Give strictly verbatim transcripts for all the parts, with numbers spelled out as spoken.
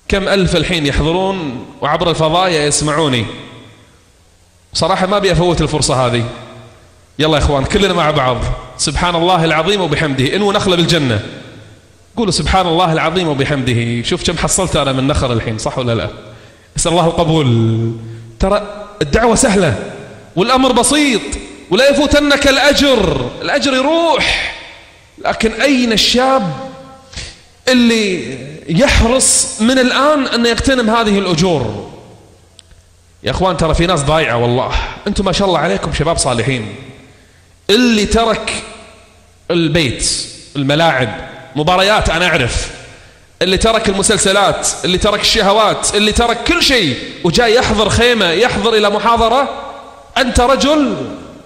كم ألف الحين يحضرون وعبر الفضايا يسمعوني. صراحة ما بيفوت الفرصة هذه. يلا يا إخوان كلنا مع بعض سبحان الله العظيم وبحمده. إنو نخلة بالجنة، قولوا سبحان الله العظيم وبحمده. شوف كم حصلت أنا من نخر الحين، صح ولا لا؟ أسأل الله القبول. ترى الدعوة سهلة والأمر بسيط، ولا يفوتنك الأجر، الأجر يروح. لكن أين الشاب اللي يحرص من الآن أن يغتنم هذه الأجور؟ يا أخوان ترى في ناس ضايعة والله. أنتم ما شاء الله عليكم شباب صالحين. اللي ترك البيت، الملاعب، مباريات أنا أعرف، اللي ترك المسلسلات، اللي ترك الشهوات، اللي ترك كل شيء وجاي يحضر خيمة، يحضر إلى محاضرة. أنت رجل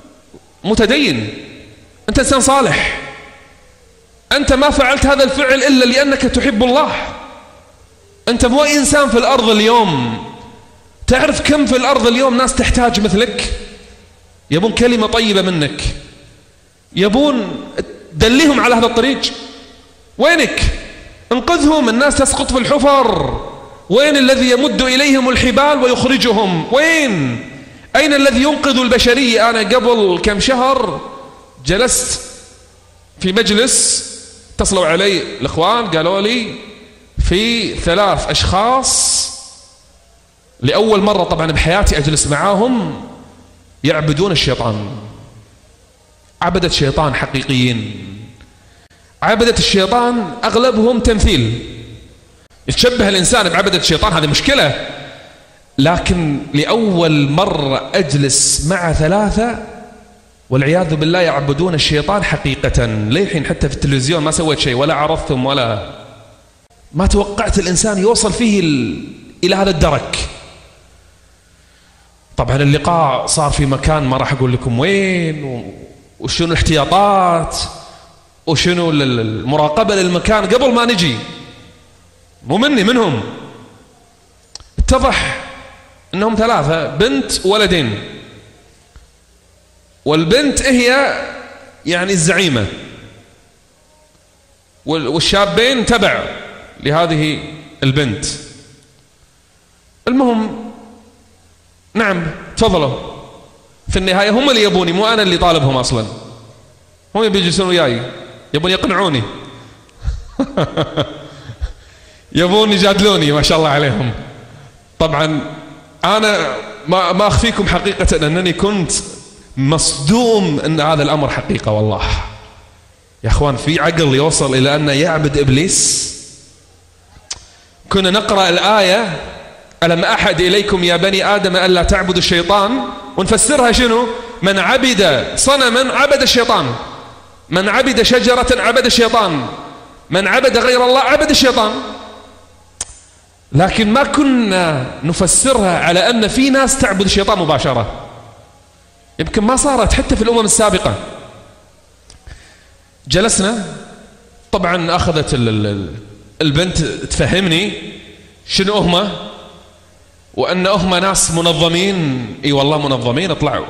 متدين، أنت إنسان صالح، أنت ما فعلت هذا الفعل إلا لأنك تحب الله. أنت مو إنسان في الأرض اليوم. تعرف كم في الأرض اليوم ناس تحتاج مثلك، يبون كلمة طيبة منك، يبون دليهم على هذا الطريق. وينك؟ انقذهم. الناس تسقط في الحفر. وين الذي يمد إليهم الحبال ويخرجهم؟ وين؟ أين الذي ينقذ البشرية؟ أنا قبل كم شهر جلست في مجلس، اتصلوا علي الإخوان قالوا لي في ثلاث أشخاص لأول مرة طبعا بحياتي أجلس معاهم يعبدون الشيطان، عبدة شيطان حقيقيين. عبدة الشيطان أغلبهم تمثيل، يتشبه الإنسان بعبدة الشيطان، هذه مشكلة. لكن لأول مرة أجلس مع ثلاثة والعياذ بالله يعبدون الشيطان حقيقة. للحين حتى في التلفزيون ما سويت شيء ولا عرضتهم ولا ما توقعت الإنسان يوصل فيه إلى هذا الدرك. طبعا اللقاء صار في مكان ما راح أقول لكم وين وشنو الاحتياطات وشنو المراقبة للمكان قبل ما نجي. مو مني، منهم. اتضح أنهم ثلاثة، بنت وولدين، والبنت هي يعني الزعيمة، والشابين تبع لهذه البنت. المهم نعم تفضلوا. في النهاية هم اللي يبوني، مو أنا اللي طالبهم أصلا. هم يبي يجلسون وياي، يبون يقنعوني يبون يجادلوني ما شاء الله عليهم. طبعا أنا ما ما أخفيكم حقيقة أنني كنت مصدوم أن هذا الأمر حقيقة والله. يا أخوان في عقل يوصل إلى أن يعبد إبليس؟ كنا نقرأ الآية ألم أحد إليكم يا بني آدم ألا تعبدوا الشيطان، ونفسرها شنو؟ من عبد صنما عبد الشيطان، من عبد شجرة عبد الشيطان، من عبد غير الله عبد الشيطان. لكن ما كنا نفسرها على أن في ناس تعبد الشيطان مباشرة. يمكن ما صارت حتى في الأمم السابقة. جلسنا طبعا أخذت البنت تفهمني شنو هم، وأن هم ناس منظمين. اي والله منظمين، اطلعوا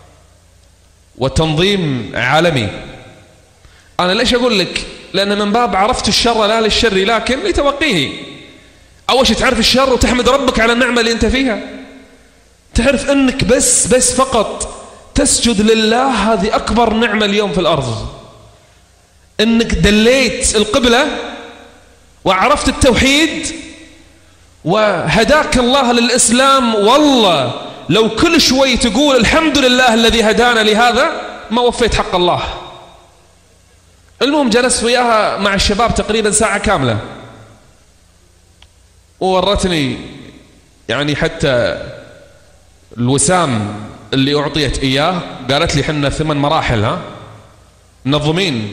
وتنظيم عالمي. أنا ليش أقول لك؟ لأن من باب عرفت الشر لا للشر لكن لتوقيه. أول شيء تعرف الشر وتحمد ربك على النعمة اللي أنت فيها. تعرف أنك بس بس فقط تسجد لله، هذه أكبر نعمة اليوم في الأرض. أنك دليت القبلة وعرفت التوحيد وهداك الله للإسلام. والله لو كل شوي تقول الحمد لله الذي هدانا لهذا ما وفيت حق الله. المهم جلست وياها مع الشباب تقريبا ساعة كاملة، وورتني يعني حتى الوسام اللي أعطيت إياه. قالت لي حنا ثمان مراحل، ها منظمين،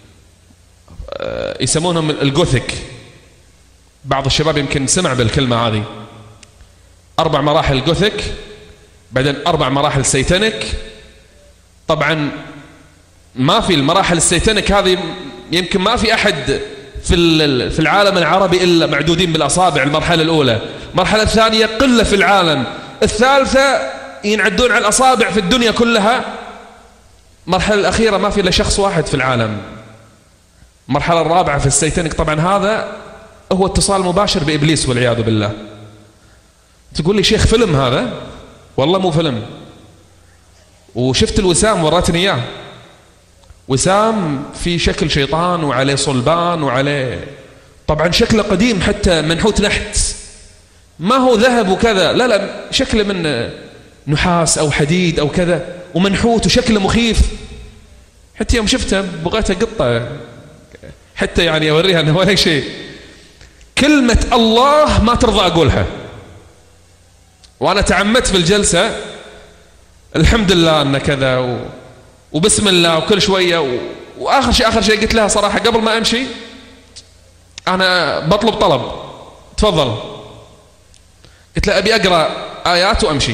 يسمونهم الجوثيك. بعض الشباب يمكن سمع بالكلمة هذه. أربع مراحل جوثيك، بعدين أربع مراحل سيتانيك. طبعا ما في المراحل السيتانيك هذه يمكن ما في أحد في في العالم العربي إلا معدودين بالأصابع. المرحلة الأولى، المرحلة الثانية قلة في العالم، الثالثة ينعدون على الأصابع في الدنيا كلها، المرحلة الأخيرة ما في إلا شخص واحد في العالم. المرحلة الرابعة في السيتانيك طبعا هذا هو اتصال مباشر بإبليس والعياذ بالله. تقول لي شيخ فيلم هذا؟ والله مو فيلم. وشفت الوسام وراتني إياه، وسام في شكل شيطان وعليه صلبان وعليه طبعا شكله قديم حتى منحوت نحت، ما هو ذهب وكذا، لا لا شكله من نحاس أو حديد أو كذا ومنحوت وشكله مخيف. حتى يوم شفته بغيت أقطه حتى يعني أوريها أنه ولا شيء. كلمة الله ما ترضى أقولها، وأنا تعمدت في الجلسة الحمد لله أن كذا و... وبسم الله وكل شوية و... وآخر شيء آخر شيء قلت لها صراحة قبل ما أمشي أنا بطلب طلب، تفضل. قلت لها أبي أقرأ آيات وأمشي.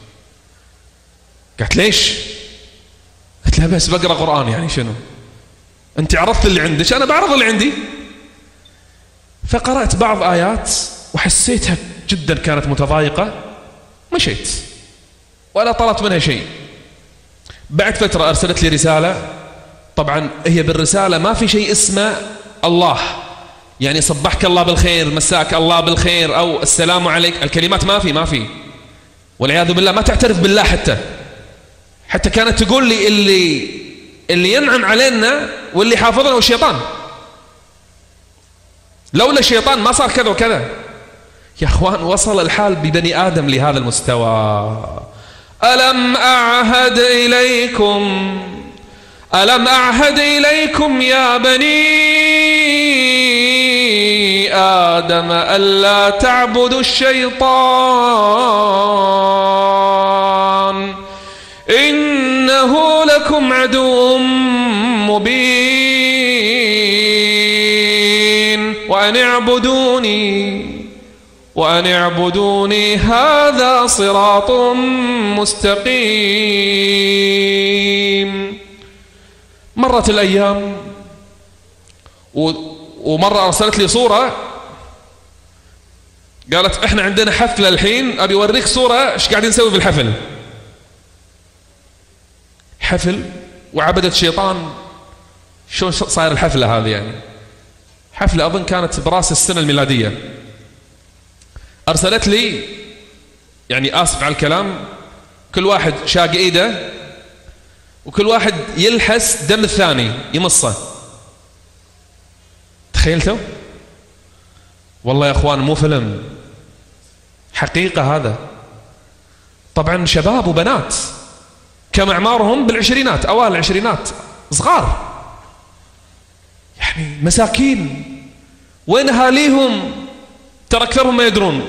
قالت ليش؟ قلت لها بس بقرأ قرآن، يعني شنو؟ أنت عرضت اللي عندك، أنا بعرض اللي عندي. فقرأت بعض آيات وحسيتها جدا كانت متضايقة، مشيت ولا طلبت منها شيء. بعد فترة أرسلت لي رسالة، طبعا هي بالرسالة ما في شيء اسمه الله، يعني صبحك الله بالخير، مساك الله بالخير، أو السلام عليك، الكلمات ما في ما في والعياذ بالله، ما تعترف بالله حتى. حتى كانت تقول لي اللي اللي ينعم علينا واللي حافظنا هو الشيطان، لولا الشيطان ما صار كذا وكذا. يا اخوان وصل الحال ببني آدم لهذا المستوى. ألم أعهد إليكم ألم أعهد إليكم يا بني آدم ألا تعبدوا الشيطان إنه لكم عدو مبين وأن اعبدوني وأن اعبدوني هذا صراط مستقيم. مرت الأيام ومرة أرسلت لي صورة، قالت احنا عندنا حفلة الحين، أبي أوريك صورة ايش قاعدين نسوي في الحفل. حفل وعبدة الشيطان. شو صاير الحفلة هذه؟ يعني حفلة أظن كانت براس السنة الميلادية. أرسلت لي، يعني آسف على الكلام، كل واحد شاق إيده وكل واحد يلحس دم الثاني يمصه. تخيلتوا؟ والله يا أخوان مو فيلم، حقيقة هذا. طبعا شباب وبنات كم أعمارهم بالعشرينات، أوائل العشرينات، صغار يعني مساكين، وين أهاليهم؟ ترى أكثرهم ما يدرون.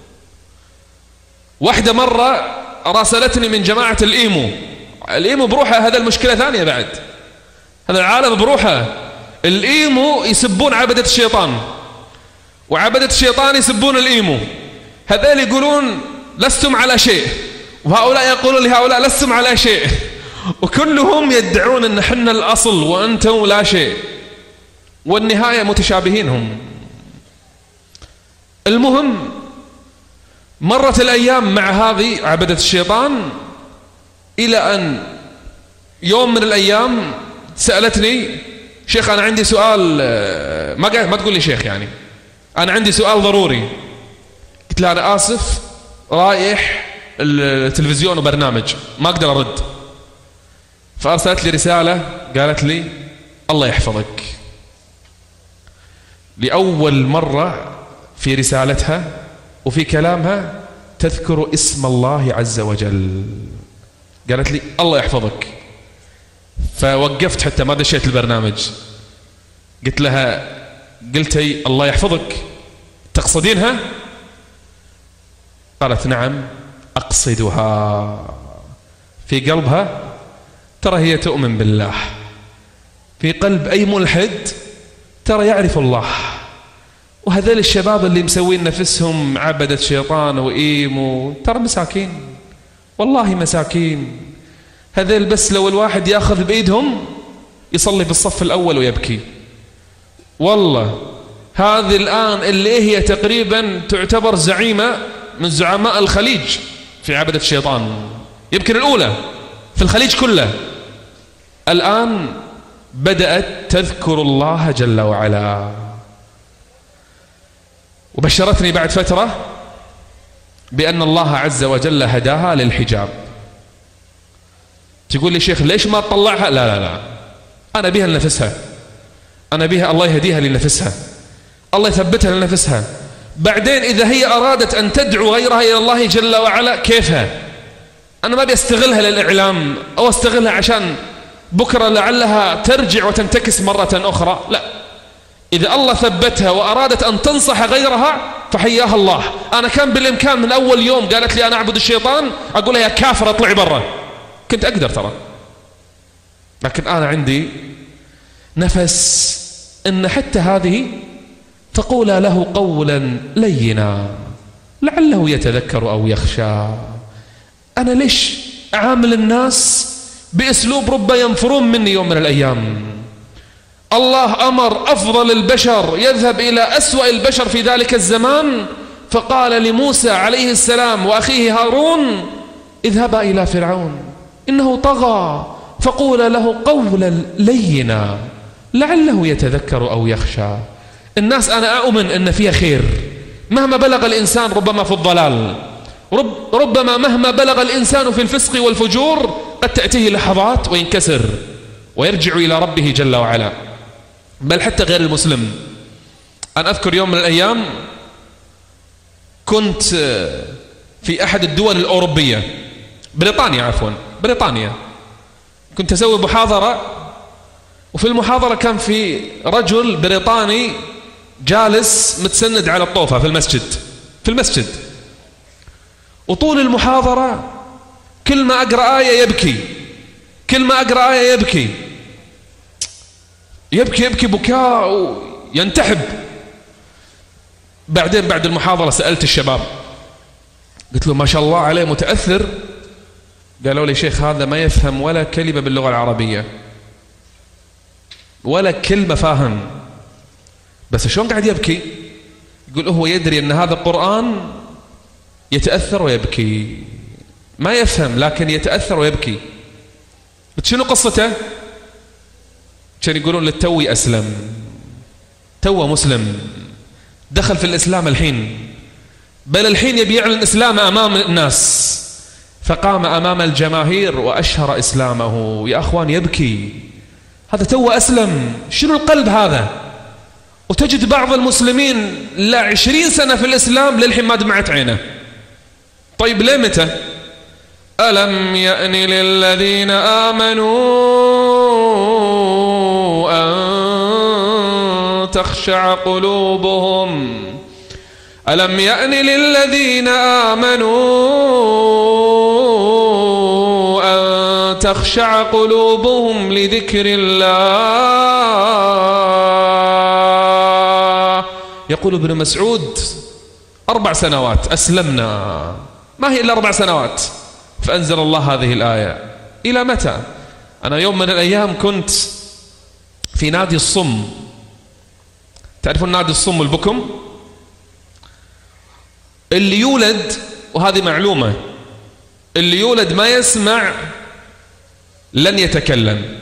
واحدة مرة راسلتني من جماعة الإيمو. الإيمو بروحها هذا المشكلة ثانية بعد، هذا العالم بروحها. الإيمو يسبون عبدة الشيطان، وعبدة الشيطان يسبون الإيمو. هذول يقولون لستم على شيء، وهؤلاء يقولون لهؤلاء لستم على شيء، وكلهم يدعون أن حنا الأصل وأنتم لا شيء، والنهاية متشابهين هم. المهم مرت الأيام مع هذه عبدة الشيطان، إلى أن يوم من الأيام سألتني شيخ أنا عندي سؤال، ما ما تقول لي شيخ، يعني أنا عندي سؤال ضروري. قلت لها أنا آسف رايح التلفزيون وبرنامج ما أقدر أرد. فأرسلت لي رسالة قالت لي الله يحفظك. لأول مرة في رسالتها وفي كلامها تذكر اسم الله عز وجل. قالت لي الله يحفظك. فوقفت حتى ما دشيت البرنامج. قلت لها قلتي الله يحفظك تقصدينها؟ قالت نعم أقصدها. في قلبها ترى هي تؤمن بالله، في قلب أي ملحد ترى يعرف الله. وهذول الشباب اللي مسوين نفسهم عبدة شيطان وإيمو ترى مساكين، والله مساكين. هذول بس لو الواحد ياخذ بإيدهم يصلي في الصف الأول ويبكي. والله هذه الآن اللي هي تقريبا تعتبر زعيمة من زعماء الخليج في عبدة الشيطان، يمكن الأولى في الخليج كله، الآن بدأت تذكر الله جل وعلا. وبشرتني بعد فترة بأن الله عز وجل هداها للحجاب. تقول لي شيخ ليش ما تطلعها؟ لا لا لا، أنا بها لنفسها، أنا بها الله يهديها لنفسها، الله يثبتها لنفسها. بعدين إذا هي أرادت أن تدعو غيرها إلى الله جل وعلا كيفها؟ أنا ما بيستغلها للإعلام أو استغلها عشان بكرة لعلها ترجع وتنتكس مرة أخرى. لا، إذا الله ثبتها وأرادت أن تنصح غيرها فحياها الله. أنا كان بالإمكان من أول يوم قالت لي أنا أعبد الشيطان أقول لها يا كافر اطلعي برا، كنت أقدر ترى، لكن أنا عندي نفس إن حتى هذه فقولا له قولا لينا لعله يتذكر أو يخشى. أنا ليش أعامل الناس بأسلوب رب ينفرون مني يوم من الأيام؟ الله أمر أفضل البشر يذهب إلى أسوأ البشر في ذلك الزمان، فقال لموسى عليه السلام وأخيه هارون اذهبا إلى فرعون إنه طغى فقولا له قولا لينا لعله يتذكر أو يخشى. الناس أنا أؤمن أن فيها خير مهما بلغ الإنسان ربما في الضلال، رب ربما مهما بلغ الإنسان في الفسق والفجور قد تأتيه لحظات وينكسر ويرجع إلى ربه جل وعلا. بل حتى غير المسلم، أنا أذكر يوم من الأيام كنت في أحد الدول الأوروبية، بريطانيا عفوا بريطانيا، كنت أسوي محاضرة، وفي المحاضرة كان في رجل بريطاني جالس متسند على الطوفة في المسجد في المسجد وطول المحاضرة كل ما أقرأ آية يبكي، كل ما أقرأ آية يبكي يبكي يبكي بكاء ينتحب. بعدين بعد المحاضرة سألت الشباب قلت له ما شاء الله عليه متأثر، قالوا لي شيخ هذا ما يفهم ولا كلمة باللغة العربية ولا كلمة فاهم، بس شلون قاعد يبكي؟ يقول هو يدري أن هذا القرآن يتأثر ويبكي، ما يفهم لكن يتأثر ويبكي. شنو قصته؟ كان يقولون للتوي أسلم، توه مسلم، دخل في الإسلام الحين، بل الحين يبي يعلن إسلامه أمام الناس، فقام أمام الجماهير وأشهر إسلامه. يا أخوان يبكي، هذا توه أسلم، شنو القلب هذا؟ وتجد بعض المسلمين لا عشرين سنة في الإسلام للحين ما دمعت عينه. طيب ليه متى؟ ألم يأن للذين آمنوا أن تخشع قلوبهم ألم يأن للذين آمنوا أن تخشع قلوبهم لذكر الله. يقول ابن مسعود أربع سنوات أسلمنا، ما هي إلا أربع سنوات، فأنزل الله هذه الآية. إلى متى؟ أنا يوم من الأيام كنت في نادي الصم، تعرفون نادي الصم والبكم؟ اللي يولد، وهذه معلومة، اللي يولد ما يسمع لن يتكلم،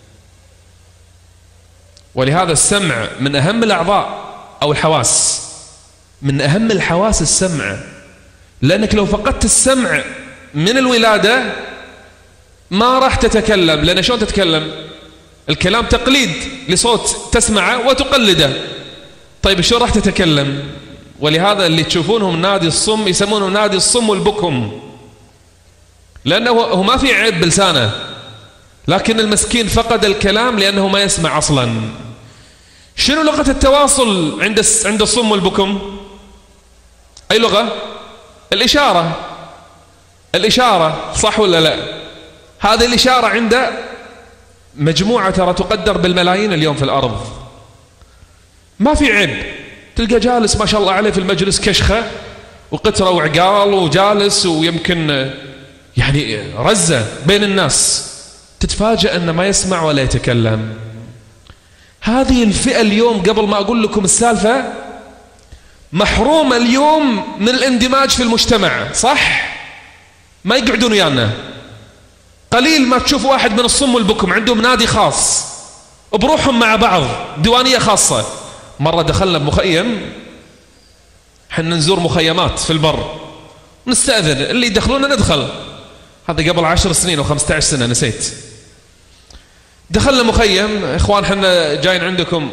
ولهذا السمع من أهم الأعضاء أو الحواس، من أهم الحواس السمع، لأنك لو فقدت السمع من الولادة ما راح تتكلم. لأن شلون تتكلم؟ الكلام تقليد لصوت تسمعه وتقلده، طيب شو راح تتكلم؟ ولهذا اللي تشوفونهم نادي الصم يسمونه نادي الصم والبكم، لأنه هو ما في عيب بلسانه، لكن المسكين فقد الكلام لأنه ما يسمع أصلا. شنو لغة التواصل عند عند الصم والبكم؟ أي لغة؟ الإشارة. الإشارة صح ولا لا؟ هذه الإشارة عند مجموعة ترى تقدر بالملايين اليوم في الأرض، ما في عيب. تلقى جالس ما شاء الله عليه في المجلس كشخة وقترة وعقال وجالس ويمكن يعني رزة بين الناس، تتفاجأ أنه ما يسمع ولا يتكلم. هذه الفئة اليوم قبل ما أقول لكم السالفة محرومة اليوم من الاندماج في المجتمع، صح؟ ما يقعدون ويانا. قليل ما تشوف واحد من الصم والبكم عندهم نادي خاص بروحهم مع بعض، ديوانية خاصة. مرة دخلنا بمخيم حنا نزور مخيمات في البر نستأذن، اللي يدخلونا ندخل. هذا قبل عشر سنين أو خمسة عشر سنة نسيت. دخلنا مخيم، إخوان حنا جايين عندكم،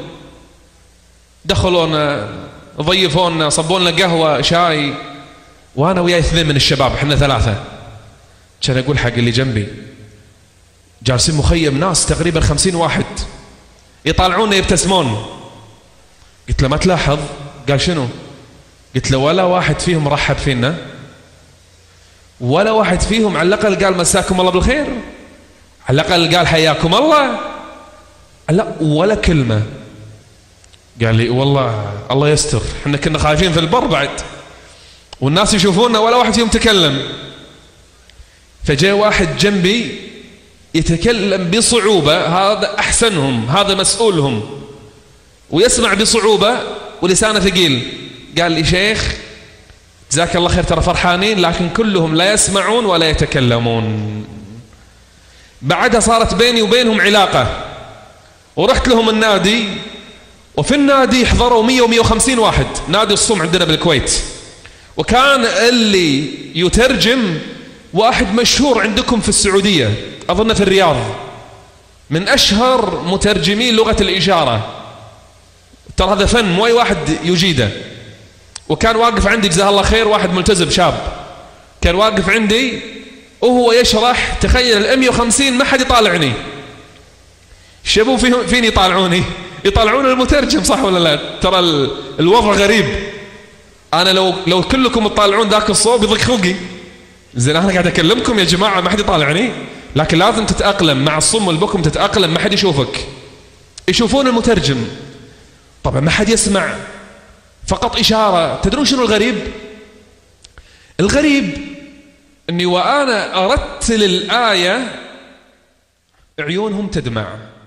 دخلونا ضيفونا صبوا لنا قهوة شاي، وأنا وياي اثنين من الشباب، حنا ثلاثة. كان أقول حق اللي جنبي جالسين مخيم ناس تقريبا خمسين واحد يطالعونا يبتسمون. قلت له ما تلاحظ؟ قال شنو؟ قلت له ولا واحد فيهم رحب فينا، ولا واحد فيهم على الأقل قال مساكم الله بالخير، على الأقل قال حياكم الله، لا ولا كلمة. قال لي والله الله يستر، احنا كنا خايفين في البر بعد والناس يشوفونا ولا واحد فيهم تكلم. فجاء واحد جنبي يتكلم بصعوبة، هذا أحسنهم، هذا مسؤولهم، ويسمع بصعوبة ولسانه ثقيل. قال لي شيخ جزاك الله خير، ترى فرحانين لكن كلهم لا يسمعون ولا يتكلمون. بعدها صارت بيني وبينهم علاقة، ورحت لهم النادي، وفي النادي حضروا مية ومية وخمسين واحد، نادي الصوم عندنا بالكويت، وكان اللي يترجم واحد مشهور عندكم في السعودية، أظن في الرياض، من أشهر مترجمي لغة الإشارة. ترى هذا فن مو أي واحد يجيده. وكان واقف عندي جزاه الله خير واحد ملتزم شاب، كان واقف عندي وهو يشرح، تخيل ال مية وخمسين ما حد يطالعني، الشباب فيهم فين يطالعوني؟ يطالعون المترجم، صح ولا لا؟ ترى الوضع غريب. أنا لو لو كلكم تطالعون ذاك الصوب يضيق خلقي. زين أنا قاعد أكلمكم يا جماعة ما حد يطالعني، لكن لازم تتأقلم مع الصم والبكم، تتأقلم، ما حد يشوفك، يشوفون المترجم. طبعا ما حد يسمع، فقط إشارة. تدرون شنو الغريب؟ الغريب أني وأنا أرتل الآية عيونهم تدمع.